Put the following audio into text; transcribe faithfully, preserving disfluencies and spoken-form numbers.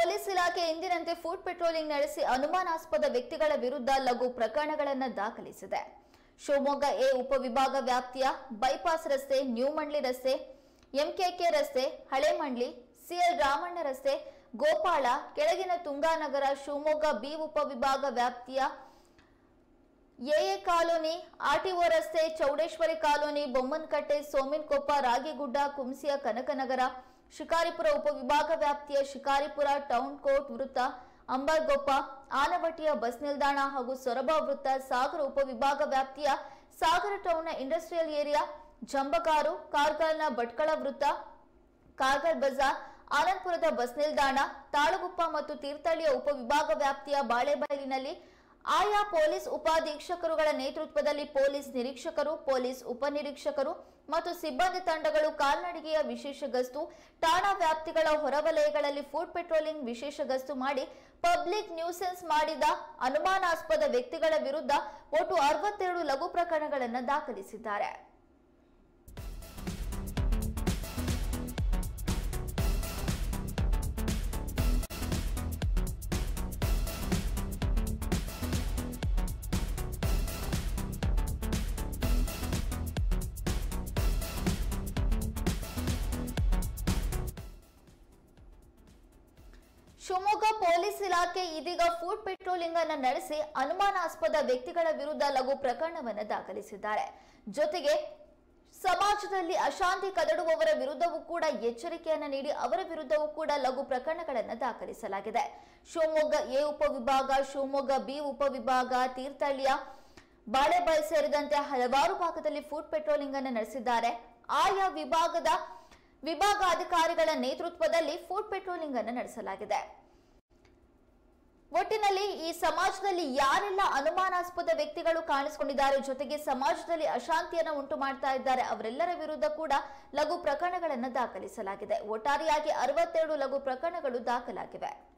Police ಇಲಾಖೆ ಎಂದಿನಂತೆ food patrolling ನಡೆಸಿ ಅನುಮಾನಾಸ್ಪದ ವ್ಯಕ್ತಿಗಳ ವಿರುದ್ಧ ಲಘು ಪ್ರಕರಣಗಳನ್ನು ದಾಖಲಿಸಿದೆ. ಶಿವಮೊಗ್ಗ ಎ ಉಪವಿಭಾಗ ವ್ಯಾಪ್ತಿಯ ಬೈಪಾಸ್ ರಸ್ತೆ, ನ್ಯೂ ಮಂಡ್ಲಿ ರಸ್ತೆ, ಎಂಕೆಕೆ ರಸ್ತೆ, ಹಳೆ ಮಂಡ್ಲಿ, ಸಿಎಲ್ ರಾಮಣ್ಣ ರಸ್ತೆ, ಗೋಪಾಳ, ಕೆಳಗಿನ ತುಂಗಾನಗರ, ಶಿವಮೊಗ್ಗ ಬಿ ಉಪವಿಭಾಗ ವ್ಯಾಪ್ತಿಯ ಎಎ ಕಾಲೋನಿ, ಆರ್ಟಿಒ ರಸ್ತೆ, ಚೌಡೇಶ್ವರಿ ಕಾಲೋನಿ, ಬೊಮ್ಮನಕಟ್ಟೆ, ಸೋಮಿನಕೊಪ್ಪ, ರಾಗಿಗುಡ್ಡ, ಕುಂಸಿಯ ಕನಕನಗರ, ಶಿಕಾರಿಪುರ ಉಪವಿಭಾಗ ವ್ಯಾಪ್ತಿಯ ಶಿಕಾರಿಪುರ ಟೌನ್ ಕೋರ್ಟ್ ವೃತ್ತ, ಅಂಬರ್ಗೊಪ್ಪ, ಆನವಟ್ಟಿಯ ಬಸ್ ನಿಲ್ದಾಣ ಹಾಗೂ ಸೊರಬ ವೃತ್ತ, ಸಾಗರ ಉಪವಿಭಾಗ ವ್ಯಾಪ್ತಿಯ ಸಾಗರ ಟೌನ್ನ ಇಂಡಸ್ಟ್ರಿಯಲ್ ಏರಿಯಾ, ಜಂಬಗಾರು, ಕಾರ್ಗಲ್ನ ಭಟ್ಕಳ ವೃತ್ತ, ಕಾರ್ಗಲ್ ಬಜಾರ್, ಆನಂದಪುರದ ಬಸ್ ನಿಲ್ದಾಣ, ತಾಳಗುಪ್ಪ ಮತ್ತು ತೀರ್ಥಹಳ್ಳಿಯ ಉಪವಿಭಾಗ ವ್ಯಾಪ್ತಿಯ ಬಾಳೆಬೈಲಿನಲ್ಲಿ ಆಯಾ ಪೊಲೀಸ್ ಉಪಾಧೀಕ್ಷಕರುಗಳ ನೇತೃತ್ವದಲ್ಲಿ ಪೊಲೀಸ್ ನಿರೀಕ್ಷಕರು, ಪೊಲೀಸ್ ಉಪನಿರೀಕ್ಷಕರು ಮತ್ತು ಸಿಬ್ಬಂದಿ ತಂಡಗಳು ಕಾಲ್ನಡಿಗೆಯ ವಿಶೇಷ ಗಸ್ತು, ಠಾಣಾ ವ್ಯಾಪ್ತಿಗಳ ಹೊರವಲಯಗಳಲ್ಲಿ ಫುಡ್ ಪೆಟ್ರೋಲಿಂಗ್ ವಿಶೇಷ ಗಸ್ತು ಮಾಡಿ ಪಬ್ಲಿಕ್ ನ್ಯೂಸೆನ್ಸ್ ಮಾಡಿದ ಅನುಮಾನಾಸ್ಪದ ವ್ಯಕ್ತಿಗಳ ವಿರುದ್ಧ ಒಟ್ಟು ಅರವತ್ತೆರಡು ಲಘು ಪ್ರಕರಣಗಳನ್ನು ದಾಖಲಿಸಿದ್ದಾರೆ. ಶಿವಮೊಗ್ಗ ಪೊಲೀಸ್ ಇಲಾಖೆ ಇದೀಗ ಫುಡ್ ಪೆಟ್ರೋಲಿಂಗ್ ಅನ್ನು ನಡೆಸಿ ಅನುಮಾನಾಸ್ಪದ ವ್ಯಕ್ತಿಗಳ ವಿರುದ್ಧ ಲಘು ಪ್ರಕರಣವನ್ನು ದಾಖಲಿಸಿದ್ದಾರೆ. ಜೊತೆಗೆ ಸಮಾಜದಲ್ಲಿ ಅಶಾಂತಿ ಕದಡುವವರ ವಿರುದ್ಧವೂ ಕೂಡ ಎಚ್ಚರಿಕೆಯನ್ನು ನೀಡಿ ಅವರ ವಿರುದ್ಧವೂ ಕೂಡ ಲಘು ಪ್ರಕರಣಗಳನ್ನು ದಾಖಲಿಸಲಾಗಿದೆ. ಶಿವಮೊಗ್ಗ ಎ ಉಪವಿಭಾಗ, ಶಿವಮೊಗ್ಗ ಬಿ ಉಪವಿಭಾಗ, ತೀರ್ಥಹಳ್ಳಿಯ ಬಾಳೆಬೈಲ್ ಸೇರಿದಂತೆ ಹಲವಾರು ಭಾಗದಲ್ಲಿ ಫುಡ್ ಪೆಟ್ರೋಲಿಂಗ್ ಅನ್ನು ನಡೆಸಿದ್ದಾರೆ. ಆಯಾ ವಿಭಾಗದ ವಿಭಾಗ ಅಧಿಕಾರಿಗಳ ನೇತೃತ್ವದಲ್ಲಿ ಫುಡ್ ಪೆಟ್ರೋಲಿಂಗ್ ಅನ್ನು ನಡೆಸಲಾಗಿದೆ. ಒಟ್ಟಿನಲ್ಲಿ ಈ ಸಮಾಜದಲ್ಲಿ ಯಾರೆಲ್ಲ ಅನುಮಾನಾಸ್ಪದ ವ್ಯಕ್ತಿಗಳು ಕಾಣಿಸಿಕೊಂಡಿದ್ದಾರೆ, ಜೊತೆಗೆ ಸಮಾಜದಲ್ಲಿ ಅಶಾಂತಿಯನ್ನು ಉಂಟು ಮಾಡ್ತಾ ಇದ್ದಾರೆ, ಅವರೆಲ್ಲರ ವಿರುದ್ಧ ಕೂಡ ಲಘು ಪ್ರಕರಣಗಳನ್ನು ದಾಖಲಿಸಲಾಗಿದೆ. ಒಟ್ಟಾರೆಯಾಗಿ ಅರವತ್ತೆರಡು ಲಘು ಪ್ರಕರಣಗಳು ದಾಖಲಾಗಿವೆ.